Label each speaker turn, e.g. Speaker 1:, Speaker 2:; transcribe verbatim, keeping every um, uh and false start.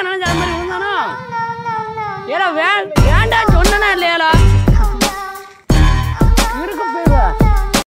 Speaker 1: நினைச்சு அது மாதிரி இருந்தானோ ஏடா வே வேண்டாம் சொன்னா இல்லையாடா